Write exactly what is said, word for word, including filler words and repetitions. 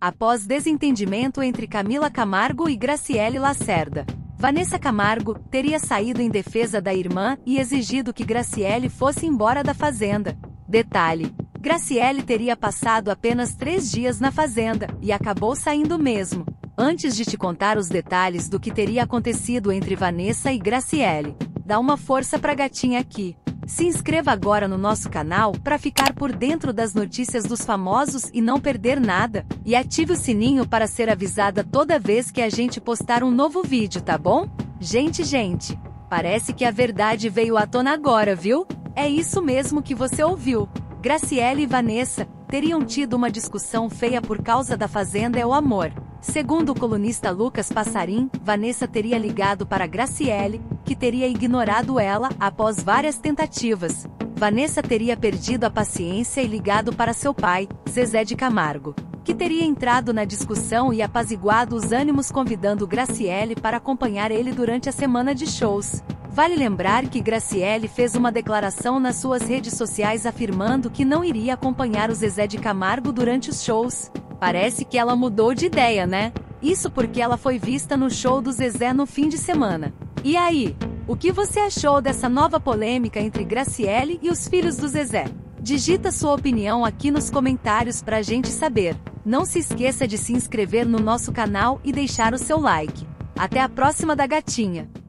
após desentendimento entre Camila Camargo e Graciele Lacerda. Vanessa Camargo teria saído em defesa da irmã e exigido que Graciele fosse embora da fazenda. Detalhe: Graciele teria passado apenas três dias na fazenda, e acabou saindo mesmo. Antes de te contar os detalhes do que teria acontecido entre Vanessa e Graciele, dá uma força pra gatinha aqui. Se inscreva agora no nosso canal para ficar por dentro das notícias dos famosos e não perder nada, e ative o sininho para ser avisada toda vez que a gente postar um novo vídeo, tá bom? Gente, gente, parece que a verdade veio à tona agora, viu? É isso mesmo que você ouviu. Graciele e Vanessa teriam tido uma discussão feia por causa da Fazenda é o Amor. Segundo o colunista Lucas Passarim, Vanessa teria ligado para Graciele, que teria ignorado ela após várias tentativas. Vanessa teria perdido a paciência e ligado para seu pai, Zezé de Camargo, que teria entrado na discussão e apaziguado os ânimos convidando Graciele para acompanhar ele durante a semana de shows. Vale lembrar que Graciele fez uma declaração nas suas redes sociais afirmando que não iria acompanhar o Zezé de Camargo durante os shows. Parece que ela mudou de ideia, né? Isso porque ela foi vista no show do Zezé no fim de semana. E aí, o que você achou dessa nova polêmica entre Graciele e os filhos do Zezé? Digita sua opinião aqui nos comentários pra gente saber. Não se esqueça de se inscrever no nosso canal e deixar o seu like. Até a próxima da gatinha!